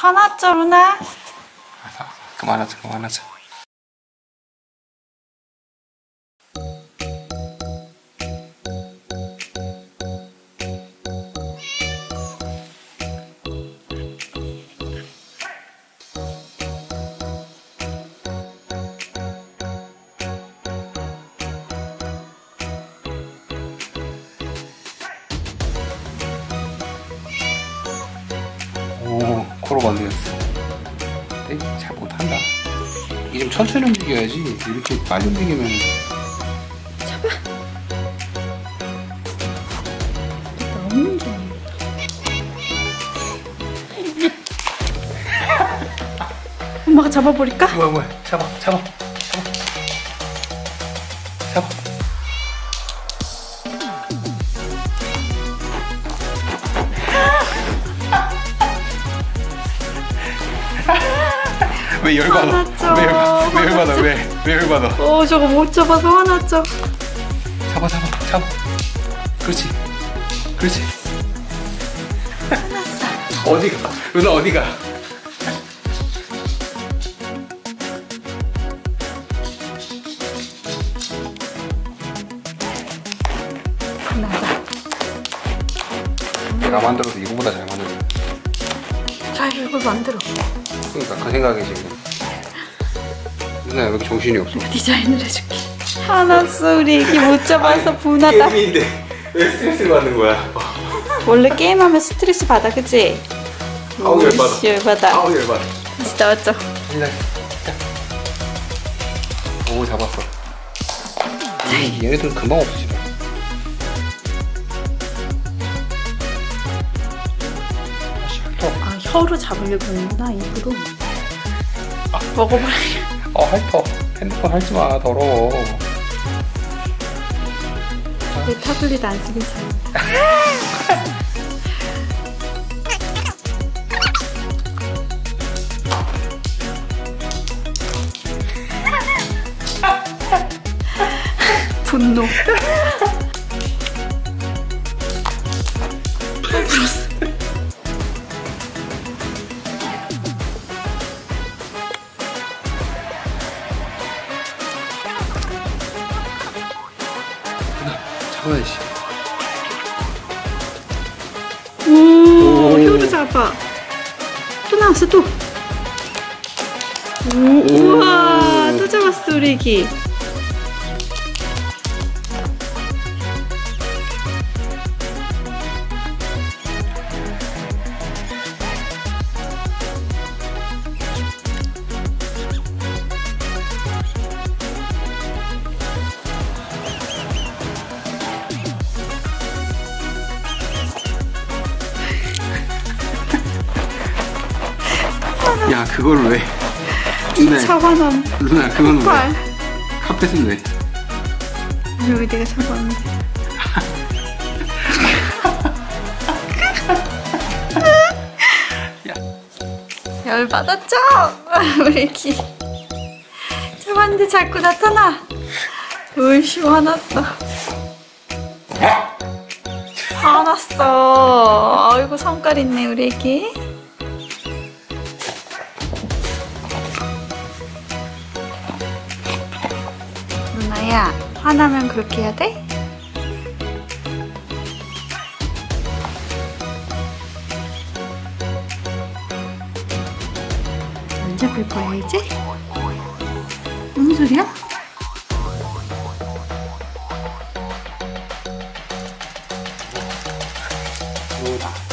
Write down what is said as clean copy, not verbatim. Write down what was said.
화났죠, 루나? 그만하자, 그만하자. 오, 코로 만들었어. 근데 잘 못한다. 이게 좀 천천히 움직여야지. 이렇게 빨리 움직이면. 잡아. 너무 좋아. 엄마가 잡아버릴까? 뭐야, 잡아. 왜 열받아? 화났죠? 왜 열받아? 왜 열받아? 저거 못 잡아서 화났죠? 잡아. 그렇지. 화났어. 어디가? 누나 어디가? 화나다. 내가 만들어도 이거보다 잘 만들어. 자, 이걸 만들어. 그러니까 그 생각이 지금. 누나 왜 이렇게 정신이 없어? 디자인을 해줄게. 화났어. 우리 애기 못 잡아서 분하다. 게임인데 왜 스트레스 받는 거야? 원래 게임하면 스트레스 받아, 그치? 아우 열받아. 열받아. 아우 열받아. 다시 나왔죠? 오 잡았어. 얘네들은 금방 없어지네. 아, 혀로 잡으려고 하는구나, 입으로. 먹어버려. 핥어. 핸드폰 핥지 마. 더러워. 내 타블릿 안 쓰긴 잘. 분노. 잡아야지. 오, 혀로 잡아. 또 나왔어, 또. 우와, 또 잡았어, 우리 애기. 야 그걸 왜? 사과남. 누나 그건 왜? 발. 카펫은 왜? 여기 내가 잡았는데. 열받았죠? 우리 애기. 잡았는데 자꾸 나타나. 울씨 화났다. 화났어. 아이고 성깔 있네 우리 애기. 누나야, 화나면 그렇게 해야 돼? 안 잡을 거야 이제? 무슨 소리야? 오다.